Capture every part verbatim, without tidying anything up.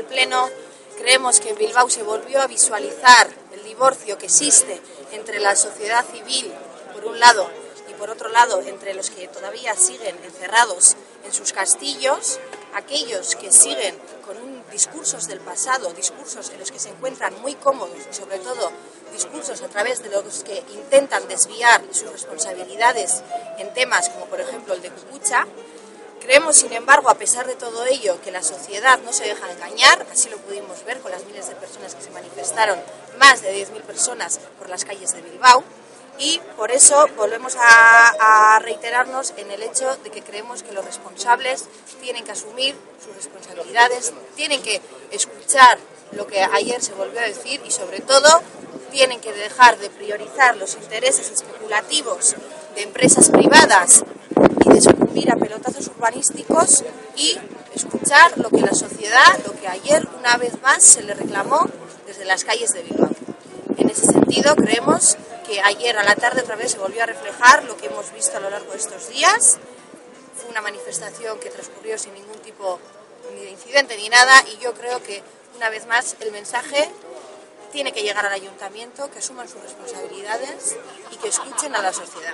Pleno, creemos que en Bilbao se volvió a visualizar el divorcio que existe entre la sociedad civil, por un lado, y por otro lado, entre los que todavía siguen encerrados en sus castillos, aquellos que siguen con un, discursos del pasado, discursos en los que se encuentran muy cómodos y sobre todo discursos a través de los que intentan desviar sus responsabilidades en temas como por ejemplo el de Kukucha. Creemos, sin embargo, a pesar de todo ello, que la sociedad no se deja engañar, así lo pudimos ver con las miles de personas que se manifestaron, más de diez mil personas por las calles de Bilbao, y por eso volvemos a, a reiterarnos en el hecho de que creemos que los responsables tienen que asumir sus responsabilidades, tienen que escuchar lo que ayer se volvió a decir y sobre todo tienen que dejar de priorizar los intereses especulativos de empresas privadas y de sucumbir a pelotazos urbanísticos y escuchar lo que la sociedad, lo que ayer una vez más se le reclamó desde las calles de Bilbao. En ese sentido creemos que ayer a la tarde otra vez se volvió a reflejar lo que hemos visto a lo largo de estos días. Fue una manifestación que transcurrió sin ningún tipo ni de incidente ni nada y yo creo que una vez más el mensaje tiene que llegar al ayuntamiento, que asuman sus responsabilidades y que escuchen a la sociedad.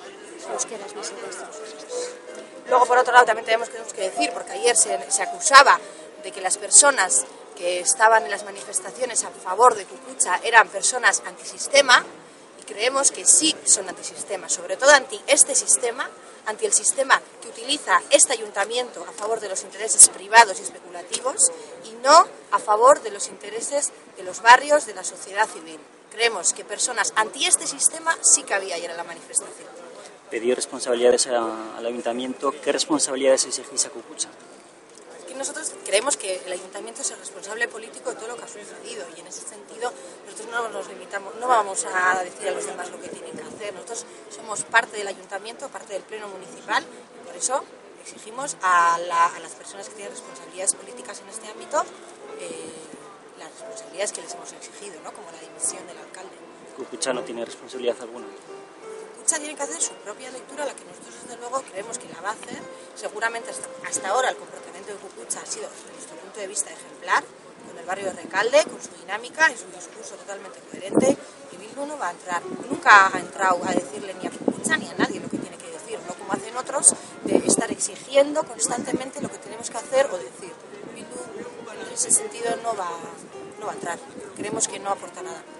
Luego, por otro lado, también tenemos que decir, porque ayer se, se acusaba de que las personas que estaban en las manifestaciones a favor de Kukucha eran personas antisistema, y creemos que sí son antisistema, sobre todo anti este sistema, anti el sistema que utiliza este ayuntamiento a favor de los intereses privados y especulativos y no a favor de los intereses de los barrios, de la sociedad civil. Creemos que personas anti este sistema sí que había ayer en la manifestación. Pedir responsabilidades a, al ayuntamiento. ¿Qué responsabilidades exigís a Kukucha? Nosotros creemos que el ayuntamiento es el responsable político de todo lo que ha sucedido y en ese sentido nosotros no nos limitamos, no vamos a decir a los demás lo que tienen que hacer. Nosotros somos parte del ayuntamiento, parte del pleno municipal y por eso exigimos a, la, a las personas que tienen responsabilidades políticas en este ámbito eh, las responsabilidades que les hemos exigido, ¿no? Como la dimisión del alcalde. ¿Kukucha no tiene responsabilidad alguna? Tienen que hacer su propia lectura, la que nosotros desde luego creemos que la va a hacer. Seguramente hasta, hasta ahora el comportamiento de Kukucha ha sido, desde nuestro punto de vista, ejemplar, con el barrio de Recalde, con su dinámica y su discurso totalmente coherente, y Bildu no va a entrar, nunca ha entrado a decirle ni a Kukucha ni a nadie lo que tiene que decir, no como hacen otros, de estar exigiendo constantemente lo que tenemos que hacer o decir. Bildu en ese sentido no va, no va a entrar, creemos que no aporta nada.